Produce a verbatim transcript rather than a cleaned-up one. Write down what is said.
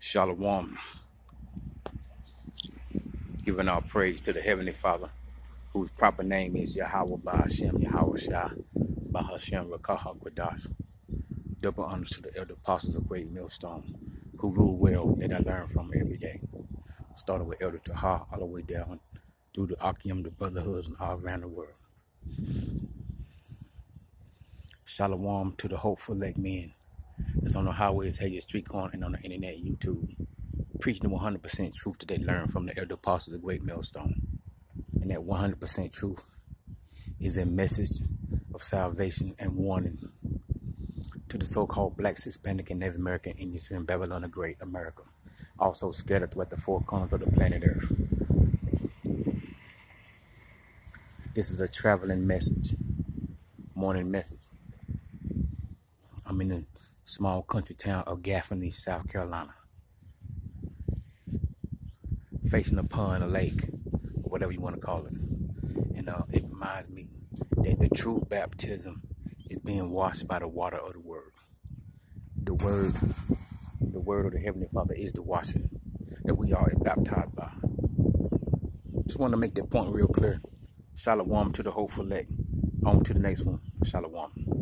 Shalom, giving our praise to the Heavenly Father, whose proper name is Yahweh Ba'ashem Yahweh Shah Ba'ashem Rakaha Quadash. Double honors to the elder apostles of Great Millstone, who rule well, that I learn from every day. Started with Elder Taha all the way down through the Akim, the brotherhoods, and all around the world. Shalom to the hopeful like men that's on the highways, hedges, street corner, and on the internet, YouTube, preaching the one hundred percent truth that they learned from the elder apostles of Great Millstone. And that one hundred percent truth is a message of salvation and warning to the so-called Blacks, Hispanic, and Native American Indians here in Babylon the Great, America, also scattered throughout the four corners of the planet Earth. This is a traveling message, morning message. I'm in the small country town of Gaffney, South Carolina, facing a pond, a lake, or whatever you want to call it. And uh, it reminds me that the true baptism is being washed by the water of the Word. The Word, the Word of the Heavenly Father is the washing that we are baptized by. Just want to make that point real clear. Shalom to the hopeful elect. On to the next one. Shalom.